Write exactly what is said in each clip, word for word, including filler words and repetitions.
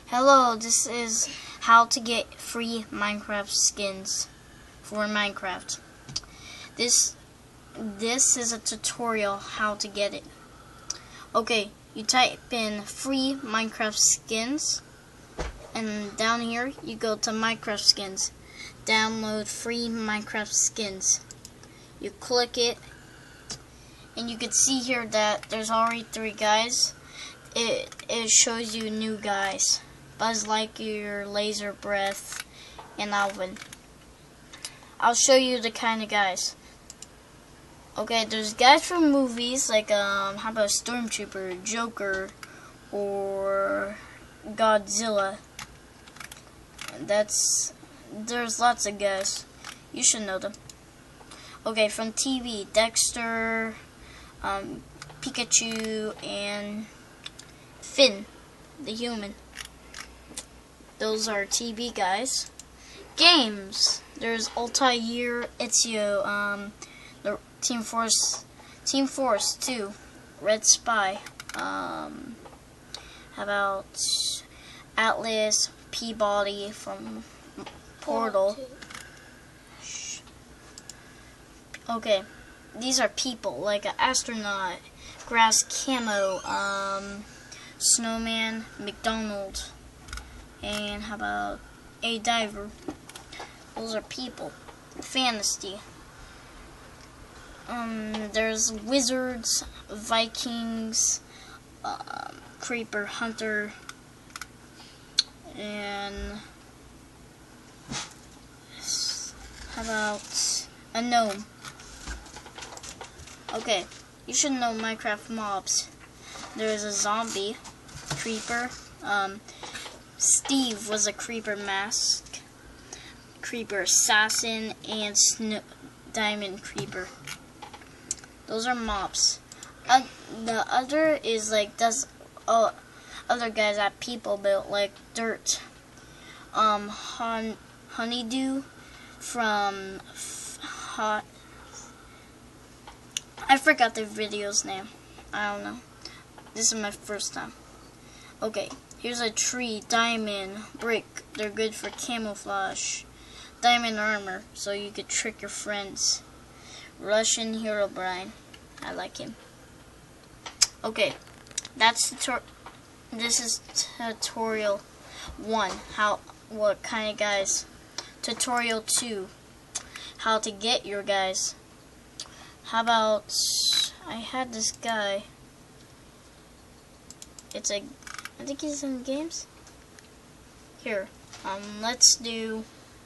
Hello, this is how to get free Minecraft skins for Minecraft. This this is a tutorial how to get it. Okay, you type in free Minecraft skins, and down here you go to Minecraft skins. Download free Minecraft skins. You click it, and you can see here that there's already three guys. It it shows you new guys. Buzz Lightyear, Laser Breath, and Alvin. I'll show you the kind of guys. Okay, there's guys from movies like um, how about Stormtrooper, Joker, or Godzilla. That's there's lots of guys. You should know them. Okay, from T V, Dexter, um, Pikachu, and Finn, the human. Those are T V guys. Games. There's Altair, Ezio, um, the Team Force, Team Force two, Red Spy. Um, how about Atlas, Peabody from Portal. Okay, these are people like an astronaut, grass camo, um, snowman, McDonald. And how about a diver? Those are people. Fantasy. Um, there's wizards, Vikings, um, creeper hunter, and how about a gnome? Okay, you should know Minecraft mobs. There's a zombie, creeper, um. Steve was a creeper mask, creeper assassin, and Snow diamond creeper. Those are mobs. Uh, the other is like does oh, other guys that people built like dirt. Um, hon, honeydew from hot. I forgot the video's name. I don't know. This is my first time. Okay. Here's a tree, diamond, brick. They're good for camouflage. Diamond armor, so you could trick your friends. Russian Herobrine. I like him. Okay, that's tutor. This is tutorial one. How? What kind of guys? Tutorial two. How to get your guys. How about? I had this guy. It's a. I think he's in games. Here, um, let's do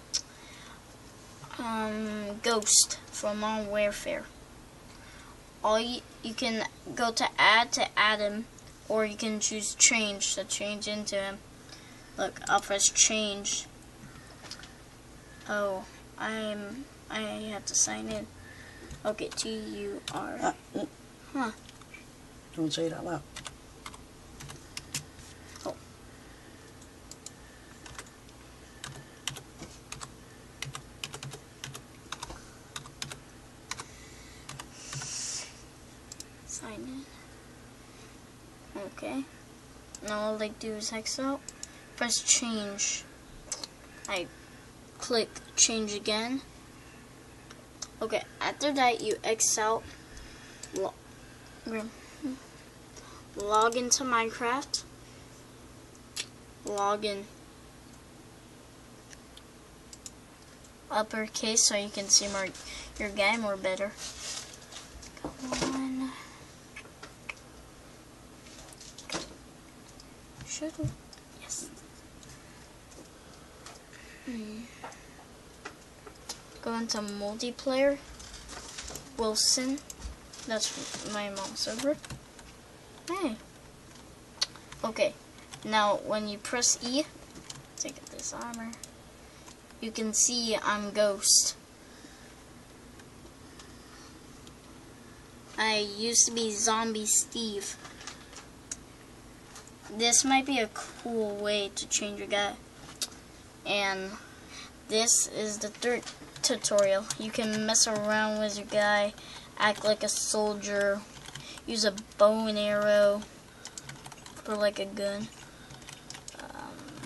um, Ghost from Modern Warfare. All you you can go to add to add him, or you can choose change to change into him. Look, I'll press change. Oh, I'm I have to sign in. Okay, T U R. Uh, mm. Huh? Don't say it out loud. Sign in. Okay. Now all I do is X out. Press change. I click change again. Okay. After that, you X out. Lo log into Minecraft. Log in. Uppercase so you can see more your game more better. Come on. Should we? Yes. Mm. Go into multiplayer. Wilson. That's my mom's server. Hey. Okay. Now when you press E, take this armor. You can see I'm Ghost. I used to be Zombie Steve. This might be a cool way to change your guy. And this is the third tutorial. You can mess around with your guy, act like a soldier, use a bow and arrow for like a gun. Um,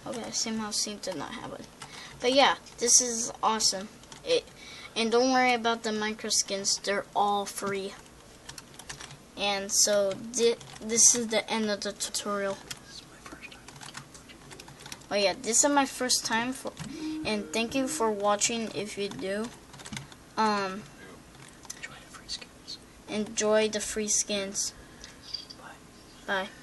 Okay, somehow seem to not have it. But yeah, this is awesome. It, and don't worry about the Minecraft skins, they're all free. And so thi this is the end of the tutorial. Oh yeah, this is my first time for, and thank you for watching if you do. Um, Enjoy the free skins. enjoy the free skins. Bye. Bye.